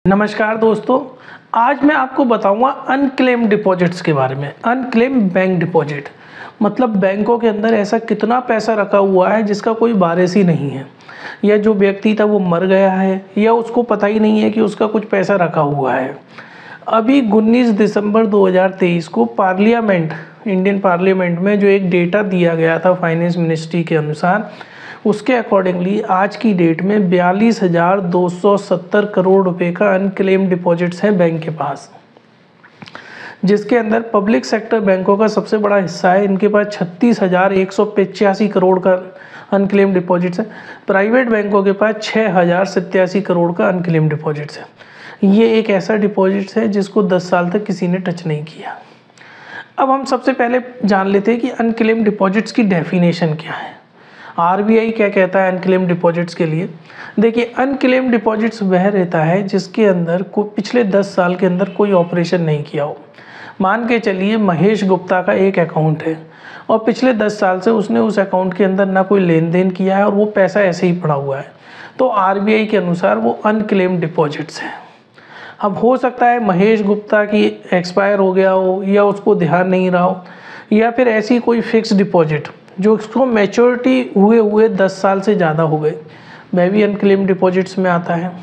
नमस्कार दोस्तों, आज मैं आपको बताऊंगा अनक्लेम डिपॉजिट्स के बारे में। अनक्लेम बैंक डिपॉजिट मतलब बैंकों के अंदर ऐसा कितना पैसा रखा हुआ है जिसका कोई वारिस ही नहीं है, या जो व्यक्ति था वो मर गया है, या उसको पता ही नहीं है कि उसका कुछ पैसा रखा हुआ है। अभी 19 दिसंबर 2023 को इंडियन पार्लियामेंट में जो एक डेटा दिया गया था फाइनेंस मिनिस्ट्री के अनुसार, उसके अकॉर्डिंगली आज की डेट में 42,270 करोड़ रुपए का अनक्लेम डिपॉजिट्स हैं बैंक के पास, जिसके अंदर पब्लिक सेक्टर बैंकों का सबसे बड़ा हिस्सा है। इनके पास 36,185 करोड़ का अनक्लेम डिपॉजिट्स है। प्राइवेट बैंकों के पास 6,087 करोड़ का अनक्लेम डिपॉजिट्स है। ये एक ऐसा डिपॉजिट्स है जिसको 10 साल तक किसी ने टच नहीं किया। अब हम सबसे पहले जान लेते हैं कि अनक्लेम डिपॉजिट्स की डेफिनेशन क्या है, आरबीआई क्या कहता है अनक्लेम डिपॉजिट्स के लिए। देखिए, अनक्लेम डिपॉजिट्स वह रहता है जिसके अंदर पिछले 10 साल के अंदर कोई ऑपरेशन नहीं किया हो। मान के चलिए महेश गुप्ता का एक अकाउंट है और पिछले 10 साल से उसने उस अकाउंट के अंदर ना कोई लेन देन किया है और वो पैसा ऐसे ही पड़ा हुआ है, तो आरबीआई के अनुसार वो अनक्लेम डिपॉजिट्स है। अब हो सकता है महेश गुप्ता की एक्सपायर हो गया हो, या उसको ध्यान नहीं रहा हो, या फिर ऐसी कोई फिक्स डिपॉजिट जो उसको मैच्योरिटी हुए 10 साल से ज़्यादा हो गए, वह भी अनक्लेम डिपॉजिट्स में आता है।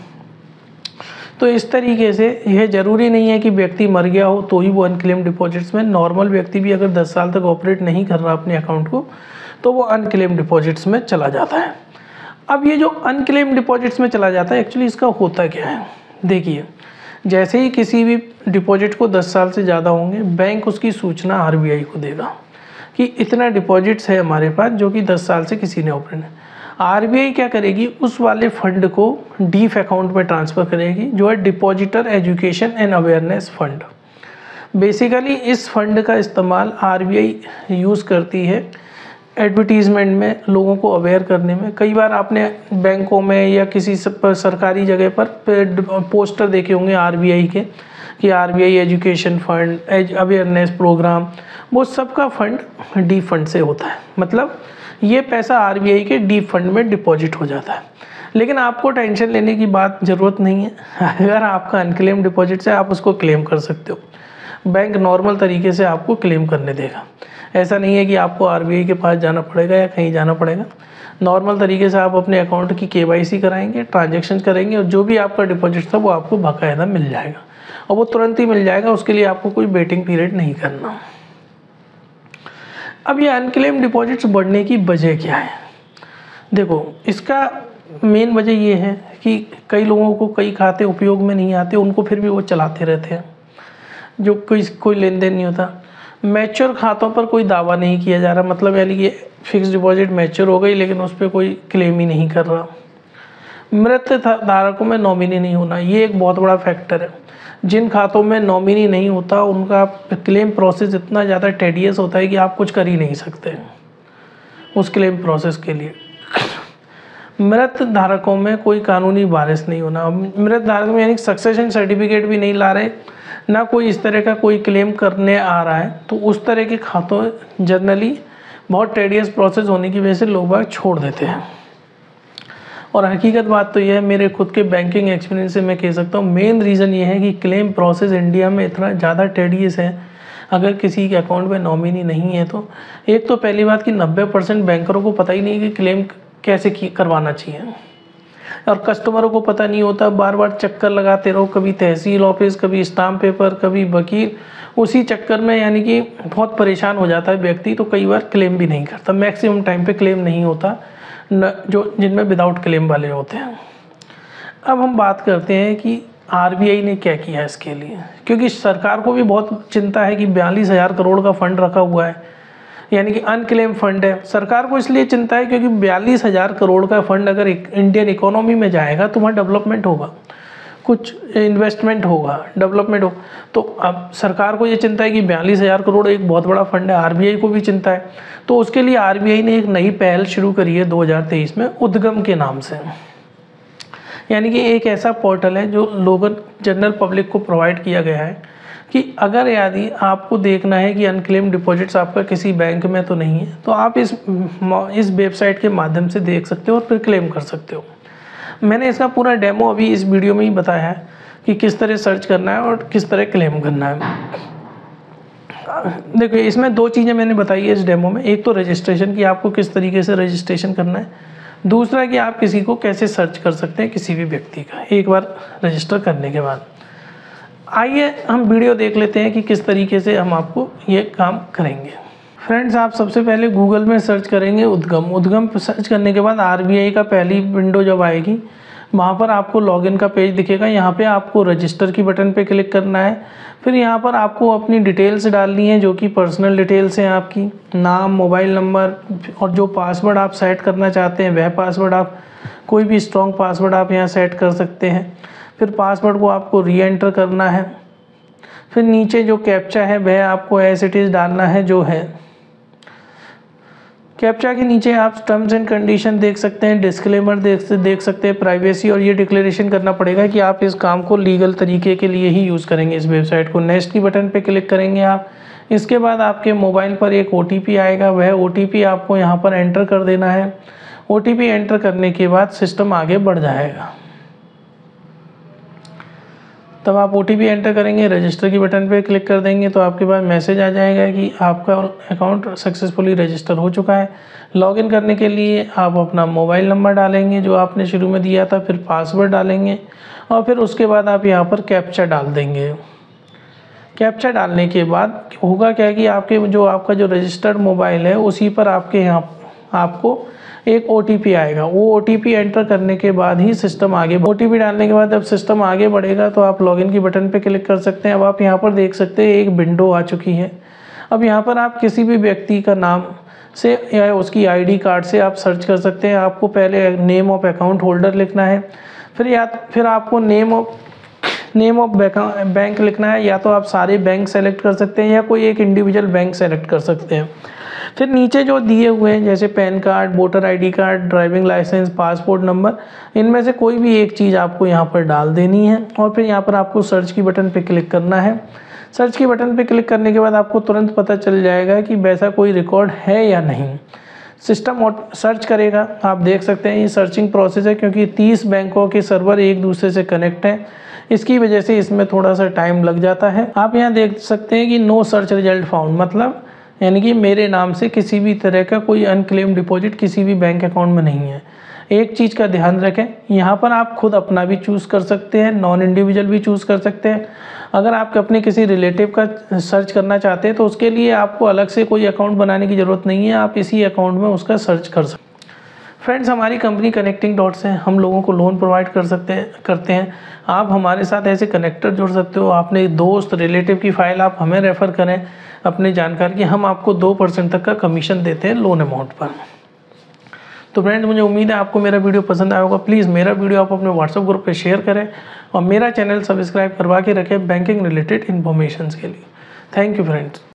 तो इस तरीके से यह ज़रूरी नहीं है कि व्यक्ति मर गया हो तो ही वो अनक्लेम डिपॉजिट्स में, नॉर्मल व्यक्ति भी अगर 10 साल तक ऑपरेट नहीं कर रहा अपने अकाउंट को तो वो अनक्लेम डिपॉजिट्स में चला जाता है। अब ये जो अनक्लेम डिपॉजिट्स में चला जाता है, एक्चुअली इसका होता क्या है। देखिए, जैसे ही किसी भी डिपॉजिट को 10 साल से ज़्यादा होंगे, बैंक उसकी सूचना आरबीआई को देगा कि इतना डिपॉजिट्स है हमारे पास जो कि 10 साल से किसी ने ओपन है। आरबीआई क्या करेगी, उस वाले फंड को डीफ अकाउंट में ट्रांसफ़र करेगी, जो है depositor education and awareness fund. Basically इस फंड का इस्तेमाल आरबीआई यूज़ करती है एडवर्टीज़मेंट में, लोगों को अवेयर करने में। कई बार आपने बैंकों में या किसी सरकारी जगह पर पोस्टर देखे होंगे आरबीआई के कि RBI education fund, awareness programme, वो सबका फंड डीप फंड से होता है। मतलब ये पैसा आरबीआई के डीप फंड में डिपॉजिट हो जाता है। लेकिन आपको टेंशन लेने की बात ज़रूरत नहीं है। अगर आपका अनक्लेम डिपॉजिट है, आप उसको क्लेम कर सकते हो। बैंक नॉर्मल तरीके से आपको क्लेम करने देगा। ऐसा नहीं है कि आपको आरबीआई के पास जाना पड़ेगा या कहीं जाना पड़ेगा। नॉर्मल तरीके से आप अपने अकाउंट की केवाईसी कराएंगे, ट्रांजैक्शन करेंगे, और जो भी आपका डिपॉजिट था वो आपको बाकायदा मिल जाएगा, और वो तुरंत ही मिल जाएगा। उसके लिए आपको कोई वेटिंग पीरियड नहीं करना। अब ये अनक्लेम डिपॉजिट्स बढ़ने की वजह क्या है। देखो, इसका मेन वजह ये है कि कई लोगों को कई खाते उपयोग में नहीं आते, उनको फिर भी वो चलाते रहते हैं, जो कोई लेन देन नहीं होता। मैच्योर खातों पर कोई दावा नहीं किया जा रहा, मतलब यानी कि फिक्स डिपॉजिट मैच्योर हो गई लेकिन उस पर कोई क्लेम ही नहीं कर रहा। मृत धारकों में नॉमिनी नहीं होना, ये एक बहुत बड़ा फैक्टर है। जिन खातों में नॉमिनी नहीं होता उनका क्लेम प्रोसेस इतना ज़्यादा टेडियस होता है कि आप कुछ कर ही नहीं सकते उस क्लेम प्रोसेस के लिए। मृत धारकों में कोई कानूनी वारिस नहीं होना, मृत धारक में यानी सक्सेशन सर्टिफिकेट भी नहीं ला रहे, ना कोई इस तरह का कोई क्लेम करने आ रहा है, तो उस तरह के खातों जनरली बहुत टेडियस प्रोसेस होने की वजह से लोग बाग छोड़ देते हैं। और हकीकत बात तो यह है, मेरे खुद के बैंकिंग एक्सपीरियंस से मैं कह सकता हूँ, मेन रीज़न ये है कि क्लेम प्रोसेस इंडिया में इतना ज़्यादा टेडियस है। अगर किसी के अकाउंट में नॉमिनी नहीं है तो एक तो पहली बात कि 90% बैंकरों को पता ही नहीं कि क्लेम कैसे करवाना चाहिए, और कस्टमरों को पता नहीं होता। बार बार चक्कर लगाते रहो, कभी तहसील ऑफिस, कभी स्टाम्प पेपर, कभी वकील, उसी चक्कर में यानी कि बहुत परेशान हो जाता है व्यक्ति। तो कई बार क्लेम भी नहीं करता, मैक्सिमम टाइम पे क्लेम नहीं होता, जो जिनमें विदाउट क्लेम वाले होते हैं। अब हम बात करते हैं कि आरबीआई ने क्या किया इसके लिए, क्योंकि सरकार को भी बहुत चिंता है कि 42,000 करोड़ का फंड रखा हुआ है, यानी कि अनक्लेम फंड है। सरकार को इसलिए चिंता है क्योंकि 42,000 करोड़ का फंड अगर इंडियन इकोनॉमी में जाएगा तो वहाँ डेवलपमेंट होगा, कुछ इन्वेस्टमेंट होगा, डेवलपमेंट हो। तो अब सरकार को ये चिंता है कि 42,000 करोड़ एक बहुत बड़ा फंड है, आरबीआई को भी चिंता है। तो उसके लिए आरबीआई ने एक नई पहल शुरू करी है 2023 में, उद्गम के नाम से। यानी कि एक ऐसा पोर्टल है जो लोगों जनरल पब्लिक को प्रोवाइड किया गया है कि अगर यदि आपको देखना है कि अनक्लेम डिपॉजिट्स आपका किसी बैंक में तो नहीं है, तो आप इस वेबसाइट के माध्यम से देख सकते हो और फिर क्लेम कर सकते हो। मैंने इसका पूरा डेमो अभी इस वीडियो में ही बताया है कि किस तरह सर्च करना है और किस तरह क्लेम करना है। देखिए इसमें 2 चीज़ें मैंने बताई है इस डेमो में। एक तो रजिस्ट्रेशन की आपको किस तरीके से रजिस्ट्रेशन करना है, दूसरा कि आप किसी को कैसे सर्च कर सकते हैं किसी भी व्यक्ति का एक बार रजिस्टर करने के बाद। आइए हम वीडियो देख लेते हैं कि किस तरीके से हम आपको ये काम करेंगे। फ्रेंड्स, आप सबसे पहले गूगल में सर्च करेंगे उद्गम सर्च करने के बाद RBI का पहली विंडो जब आएगी वहाँ पर आपको लॉगिन का पेज दिखेगा। यहाँ पे आपको रजिस्टर की बटन पे क्लिक करना है। फिर यहाँ पर आपको अपनी डिटेल्स डालनी है जो कि पर्सनल डिटेल्स हैं आपकी, नाम, मोबाइल नंबर, और जो पासवर्ड आप सेट करना चाहते हैं वह पासवर्ड आप कोई भी स्ट्रॉन्ग पासवर्ड आप यहाँ सेट कर सकते हैं। फिर पासवर्ड को आपको री एंटर करना है। फिर नीचे जो कैप्चा है वह आपको एज इट इज़ डालना है जो है। कैप्चा के नीचे आप टर्म्स एंड कंडीशन देख सकते हैं, डिस्क्लेमर देख सकते हैं, प्राइवेसी, और ये डिक्लेरेशन करना पड़ेगा कि आप इस काम को लीगल तरीके के लिए ही यूज़ करेंगे इस वेबसाइट को। नेक्स्ट की बटन पे क्लिक करेंगे आप। इसके बाद आपके मोबाइल पर एक OTP आएगा, वह OTP आपको यहाँ पर एंटर कर देना है। OTP एंटर करने के बाद सिस्टम आगे बढ़ जाएगा। तब आप OTP एंटर करेंगे, रजिस्टर की बटन पे क्लिक कर देंगे तो आपके पास मैसेज आ जाएगा कि आपका अकाउंट सक्सेसफुली रजिस्टर हो चुका है। लॉगिन करने के लिए आप अपना मोबाइल नंबर डालेंगे जो आपने शुरू में दिया था, फिर पासवर्ड डालेंगे और फिर उसके बाद आप यहाँ पर कैप्चा डाल देंगे। कैप्चा डालने के बाद होगा क्या कि आपका जो रजिस्टर्ड मोबाइल है उसी पर आपके यहाँ आपको एक OTP आएगा। वो OTP एंटर करने के बाद ही सिस्टम आगे OTP डालने के बाद जब सिस्टम आगे बढ़ेगा तो आप लॉगिन की बटन पे क्लिक कर सकते हैं। अब आप यहाँ पर देख सकते हैं एक विंडो आ चुकी है। अब यहाँ पर आप किसी भी व्यक्ति का नाम से या उसकी ID कार्ड से आप सर्च कर सकते हैं। आपको पहले नेम ऑफ अकाउंट होल्डर लिखना है, फिर आपको नेम ऑफ बैंक लिखना है। या तो आप सारे बैंक सेलेक्ट कर सकते हैं या कोई एक इंडिविजुअल बैंक सेलेक्ट कर सकते हैं। फिर नीचे जो दिए हुए हैं जैसे PAN card, voter ID card, driving licence, passport number, इनमें से कोई भी एक चीज़ आपको यहाँ पर डाल देनी है और फिर यहाँ पर आपको सर्च की बटन पे क्लिक करना है। सर्च की बटन पे क्लिक करने के बाद आपको तुरंत पता चल जाएगा कि वैसा कोई रिकॉर्ड है या नहीं। सिस्टम सर्च करेगा। आप देख सकते हैं ये सर्चिंग प्रोसेस है क्योंकि 30 बैंकों के सर्वर एक दूसरे से कनेक्ट हैं, इसकी वजह से इसमें थोड़ा सा टाइम लग जाता है। आप यहाँ देख सकते हैं कि नो सर्च रिजल्ट फाउंड, मतलब यानी कि मेरे नाम से किसी भी तरह का कोई अनक्लेम डिपॉजिट किसी भी बैंक अकाउंट में नहीं है। एक चीज़ का ध्यान रखें, यहाँ पर आप खुद अपना भी चूज़ कर सकते हैं, नॉन इंडिविजुअल भी चूज़ कर सकते हैं। अगर आप अपने किसी रिलेटिव का सर्च करना चाहते हैं तो उसके लिए आपको अलग से कोई अकाउंट बनाने की ज़रूरत नहीं है, आप इसी अकाउंट में उसका सर्च कर सकते हैं। फ्रेंड्स, हमारी कंपनी कनेक्टिंग डॉट से हम लोगों को लोन प्रोवाइड करते हैं। आप हमारे साथ ऐसे कनेक्टर जुड़ सकते हो। अपने दोस्त रिलेटिव की फ़ाइल आप हमें रेफ़र करें अपनी जानकारी की, हम आपको 2% तक का कमीशन देते हैं लोन अमाउंट पर। तो फ्रेंड्स, मुझे उम्मीद है आपको मेरा वीडियो पसंद आया होगा। प्लीज़ मेरा वीडियो आप अपने व्हाट्सएप ग्रुप पे शेयर करें और मेरा चैनल सब्सक्राइब करवा के रखें बैंकिंग रिलेटेड इन्फॉर्मेशन के लिए। Thank you friends.